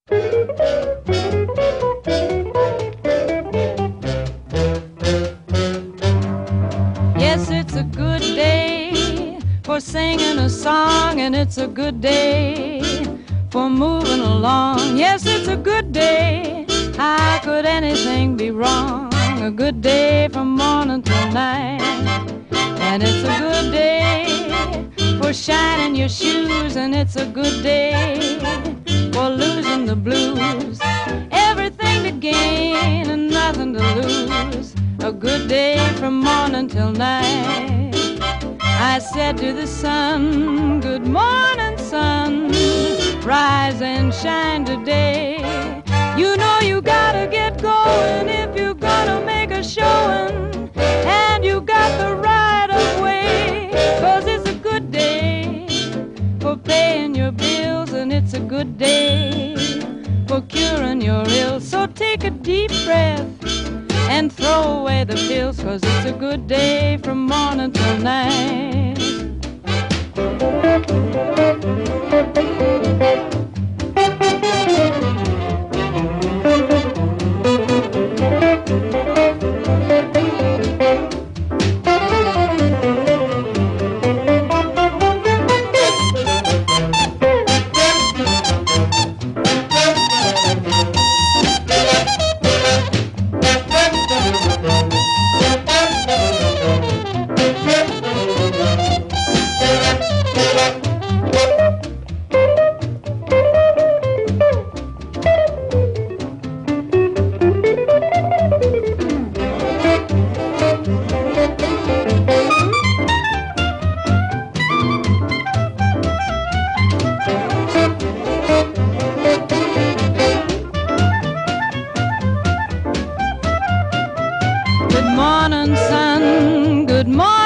Yes, it's a good day for singing a song, and it's a good day for moving along. Yes, it's a good day. How could anything be wrong? A good day from morning till night. And it's a good day for shining your shoes, and it's a good day for losing the blues. Everything to gain and nothing to lose. A good day from morning till night. I said to the sun, good morning, sun. Rise and shine today. You know you gotta get going if you're gonna make a showing. And you got the right of way, 'cause it's a good day for paying your bills, and it's a good day for curing your ills. So take a deep breath and throw away the pills, 'cause it's a good day from morning till night. Good morning, sun. Good morning.